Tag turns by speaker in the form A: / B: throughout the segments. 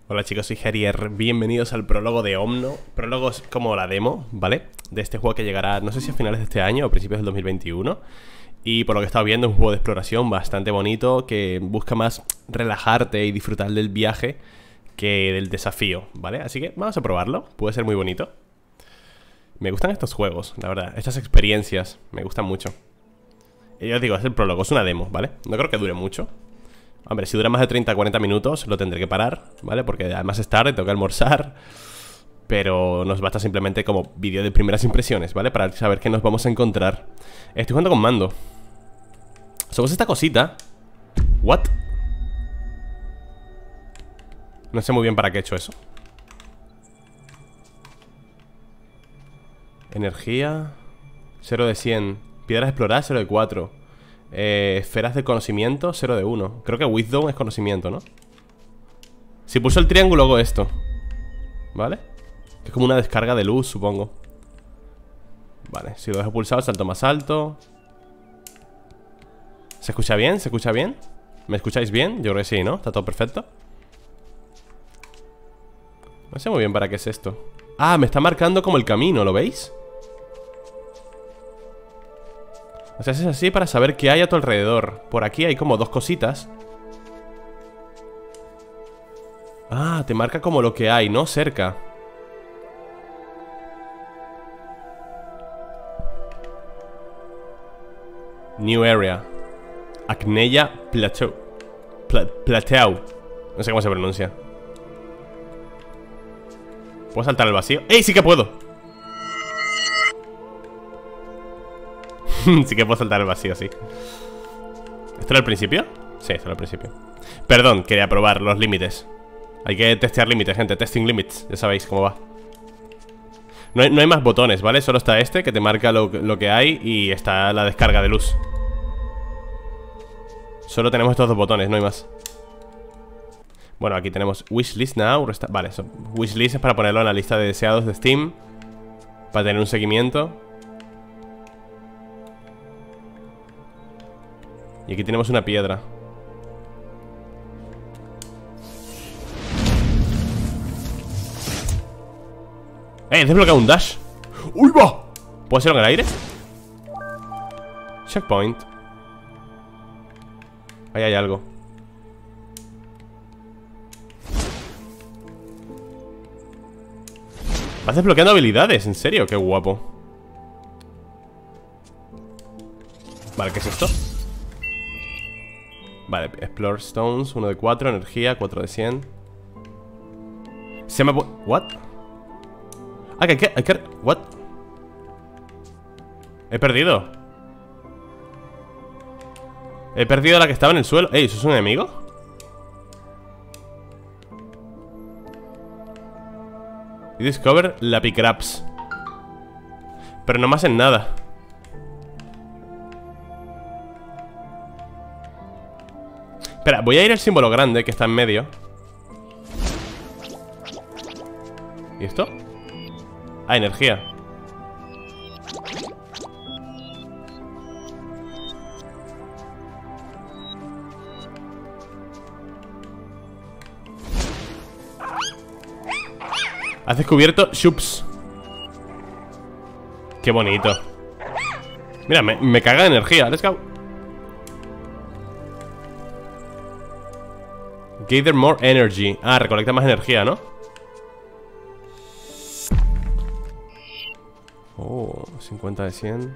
A: Hola chicos, soy Harrier, bienvenidos al prólogo de Omno. Prólogo es como la demo, ¿vale? De este juego que llegará, no sé si a finales de este año o a principios del 2021. Y por lo que he estado viendo es un juego de exploración bastante bonito que busca más relajarte y disfrutar del viaje que del desafío, ¿vale? Así que vamos a probarlo, puede ser muy bonito. Me gustan estos juegos, la verdad, estas experiencias me gustan mucho. Y yo os digo, es el prólogo, es una demo, ¿vale? No creo que dure mucho. Hombre, si dura más de 30-40 minutos lo tendré que parar, ¿vale? Porque además es tarde, tengo que almorzar. Pero nos basta simplemente como vídeo de primeras impresiones, ¿vale? Para saber qué nos vamos a encontrar. Estoy jugando con mando. Somos esta cosita. ¿What? No sé muy bien para qué he hecho eso. Energía 0 de 100. Piedras exploradas 0 de 4. Esferas de conocimiento 0 de 1. Creo que Wisdom es conocimiento, ¿no? Si pulso el triángulo hago esto, ¿vale? Es como una descarga de luz, supongo. Vale, si lo dejo pulsado salto más alto. ¿Se escucha bien? ¿Se escucha bien? ¿Me escucháis bien? Yo creo que sí, ¿no? Está todo perfecto. No sé muy bien para qué es esto. Ah, me está marcando como el camino, ¿lo veis? O sea, es así para saber qué hay a tu alrededor. Por aquí hay como dos cositas. Ah, te marca como lo que hay, ¿no? Cerca. New area. Acneya Plateau. Plateau. No sé cómo se pronuncia. ¿Puedo saltar al vacío? ¡Ey! ¡Sí que puedo! Sí que puedo saltar al vacío, sí. ¿Esto era el principio? Sí, esto era el principio. Perdón, quería probar los límites. Hay que testear límites, gente, testing limits. Ya sabéis cómo va. No hay más botones, ¿vale? Solo está este que te marca lo que hay. Y está la descarga de luz. Solo tenemos estos dos botones, no hay más. Bueno, aquí tenemos Wishlist now. Vale, Wishlist es para ponerlo en la lista de deseados de Steam. Para tener un seguimiento. Y aquí tenemos una piedra. ¡He desbloqueado un dash! ¡Uy, va! ¿Puedo hacerlo en el aire? Checkpoint. Ahí hay algo. Vas desbloqueando habilidades, en serio, qué guapo. Vale, ¿qué es esto? Vale, Explore Stones, 1 de 4, energía, 4 de 100. Se me... ¿What? Ah, que hay que... ¿What? He perdido. He perdido la que estaba en el suelo. Ey, ¿eso es un enemigo? Y discover Lapicraps. Pero no me hacen nada. Espera, voy a ir al símbolo grande que está en medio. ¿Y esto? Ah, energía. Has descubierto Shups. Qué bonito. Mira, me caga de energía. Let's go. Gather more energy. Ah, recolecta más energía, ¿no? Oh, 50 de 100.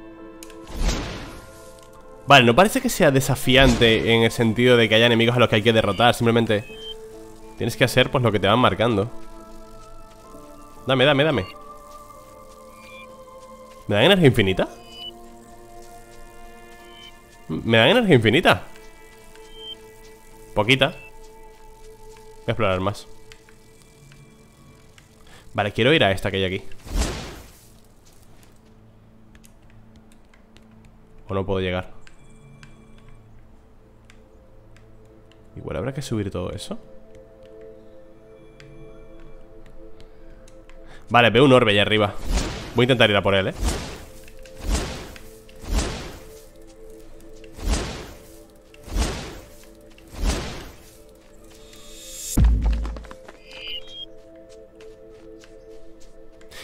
A: Vale, no parece que sea desafiante en el sentido de que haya enemigos a los que hay que derrotar. Simplemente tienes que hacer pues lo que te van marcando. Dame, dame, dame. ¿Me dan energía infinita? ¿Me dan energía infinita? Poquita. Voy a explorar más. Vale, quiero ir a esta que hay aquí. O no puedo llegar. Igual habrá que subir todo eso. Vale, veo un orbe allá arriba. Voy a intentar ir a por él, ¿eh?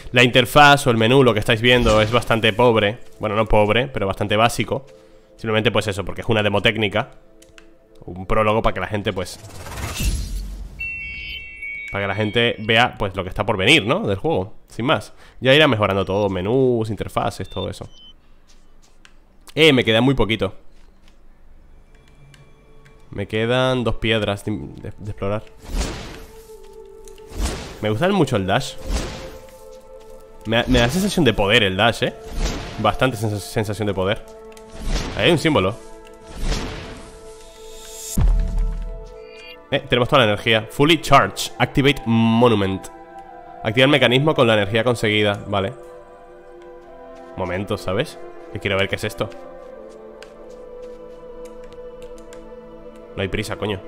A: La interfaz o el menú, lo que estáis viendo, es bastante pobre. Bueno, no pobre, pero bastante básico. Simplemente pues eso, porque es una demo técnica. Un prólogo para que la gente pues... para que la gente vea pues lo que está por venir, ¿no? Del juego, sin más. Ya irá mejorando todo, menús, interfaces, todo eso. Me queda muy poquito. Me quedan 2 piedras de explorar. Me gusta mucho el dash. Me da sensación de poder el dash, bastante sensación de poder. Ahí hay un símbolo. Tenemos toda la energía. Fully charged. Activate monument. Activa el mecanismo con la energía conseguida. Vale. Momento, ¿sabes? Que quiero ver qué es esto. No hay prisa, coño.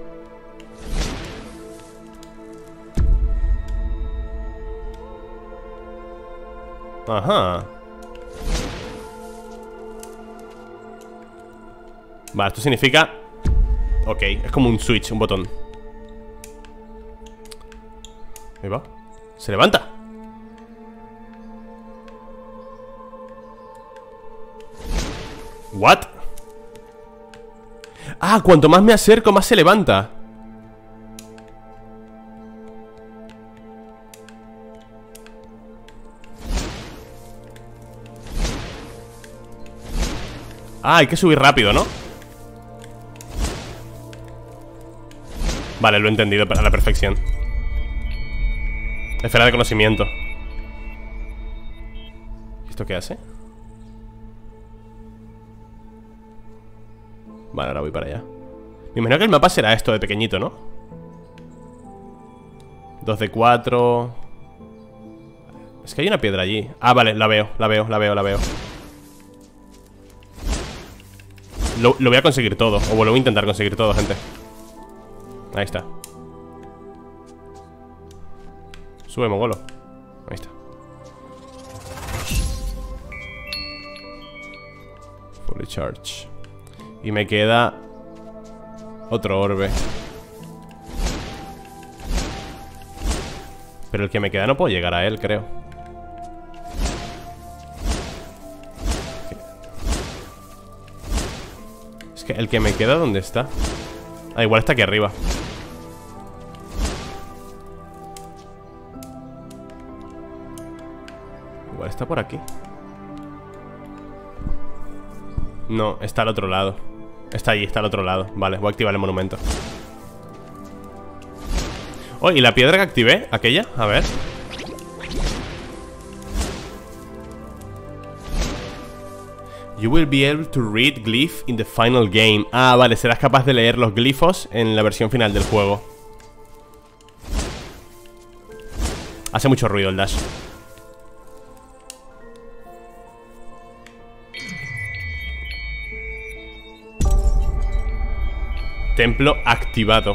A: Ajá. Vale, esto significa... ok, es como un switch, un botón. Ahí va. ¡Se levanta! ¿What? Ah, cuanto más me acerco, más se levanta. Ah, hay que subir rápido, ¿no? Vale, lo he entendido a la perfección. Esfera de conocimiento. ¿Esto qué hace? Vale, ahora voy para allá. Me imagino que el mapa será esto de pequeñito, ¿no? 2 de 4. Es que hay una piedra allí. Ah, vale, la veo. Lo voy a conseguir todo. O lo voy a intentar conseguir todo, gente. Ahí está. Sube, mogolo. Ahí está. Fully charge. Y me queda otro orbe. Pero el que me queda no puedo llegar a él, creo. Es que el que me queda, ¿dónde está? Ah, igual está aquí arriba. Igual está por aquí. No, está al otro lado. Está allí, está al otro lado. Vale, voy a activar el monumento. Oh, ¿y la piedra que activé? ¿Aquella? A ver. You will be able to read glyph in the final game. Ah, vale, serás capaz de leer los glifos en la versión final del juego. Hace mucho ruido el dash. Templo activado.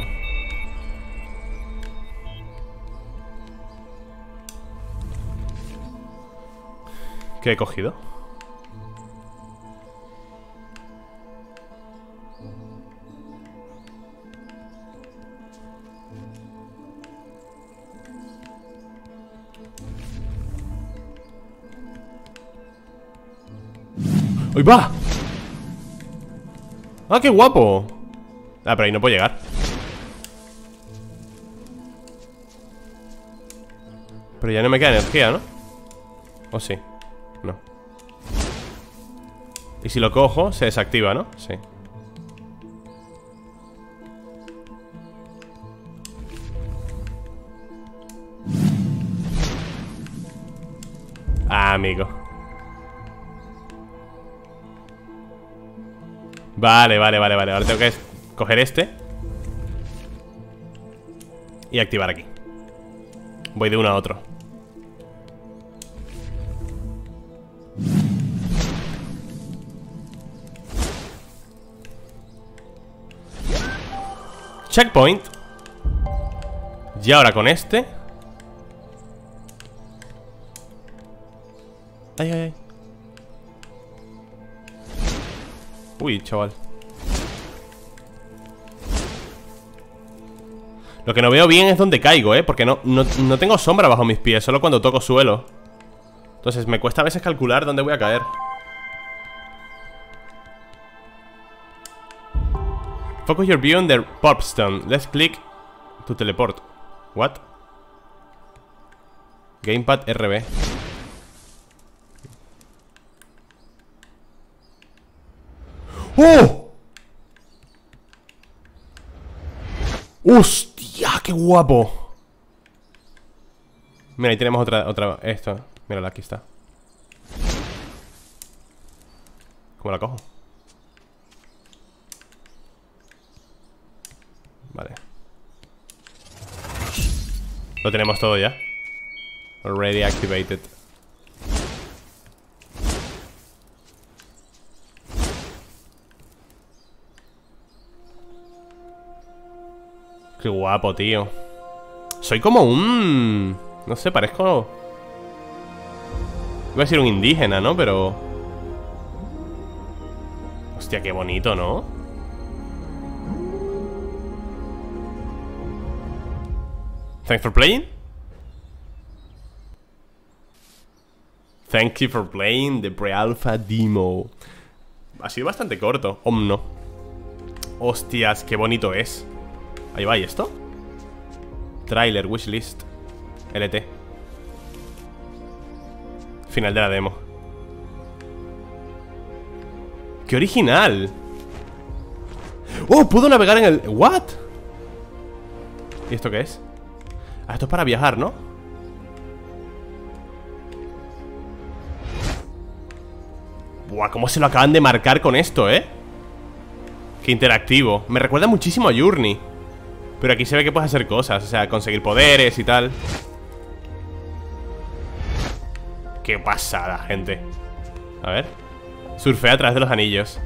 A: ¿Qué he cogido? ¡Ahí va! ¡Ah, qué guapo! Ah, pero ahí no puedo llegar. Pero ya no me queda energía, ¿no? ¿O sí? No. Y si lo cojo, se desactiva, ¿no? Sí. Ah, amigo. Vale. Ahora tengo que coger este y activar aquí. Voy de uno a otro. Checkpoint. Y ahora con este. Ay. Uy, chaval. Lo que no veo bien es dónde caigo, porque no tengo sombra bajo mis pies, solo cuando toco suelo. Entonces me cuesta a veces calcular dónde voy a caer. Focus your view on the Pop Stone. Let's click to teleport. What? Gamepad RB. ¡Oh! ¡Hostia! ¡Qué guapo! Mira, ahí tenemos otra. Esto. Mírala, aquí está. ¿Cómo la cojo? Vale. Lo tenemos todo ya. Already activated. Qué guapo, tío. Soy como un... No sé, parezco... Iba a decir un indígena, ¿no? Pero... Hostia, qué bonito, ¿no? Thanks for playing. Thank you for playing the pre-alpha demo. Ha sido bastante corto. Omno. Hostias, qué bonito es. Ahí va, ¿y esto? Trailer, wishlist, LT. Final de la demo. ¡Qué original! ¡Oh! Puedo navegar en el... ¿What? ¿Y esto qué es? Ah, esto es para viajar, ¿no? Buah, cómo se lo acaban de marcar con esto, ¿eh? Qué interactivo. Me recuerda muchísimo a Journey. Pero aquí se ve que puedes hacer cosas. O sea, conseguir poderes y tal. Qué pasada, gente. A ver. Surfea a través de los anillos.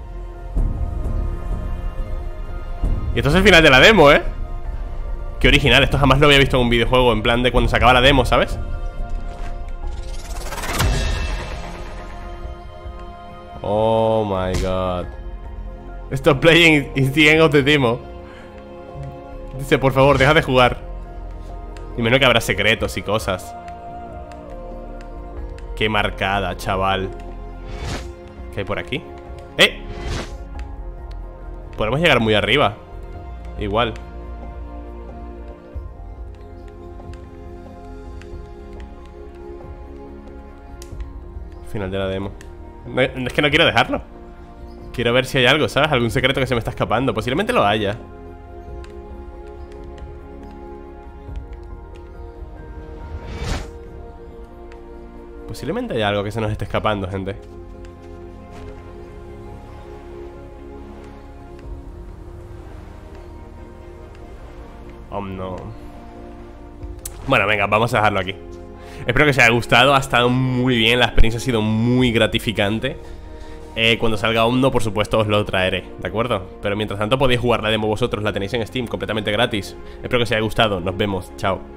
A: Y esto es el final de la demo, ¿eh? Qué original, esto jamás lo había visto en un videojuego. En plan de cuando se acaba la demo, ¿sabes? Oh my god. Stop playing, it's the end of the demo. Dice, por favor, deja de jugar. Y menos que habrá secretos y cosas. Qué marcada, chaval. ¿Qué hay por aquí? ¡Eh! Podemos llegar muy arriba. Igual. Final de la demo. No, es que no quiero dejarlo. Quiero ver si hay algo, ¿sabes? Algún secreto que se me está escapando. Posiblemente lo haya. Posiblemente hay algo que se nos esté escapando, gente. Oh, no. Bueno, venga, vamos a dejarlo aquí. Espero que os haya gustado, ha estado muy bien. La experiencia ha sido muy gratificante. Cuando salga Omno, por supuesto, os lo traeré, ¿de acuerdo? Pero mientras tanto podéis jugar la demo vosotros, la tenéis en Steam completamente gratis. Espero que os haya gustado, nos vemos, chao.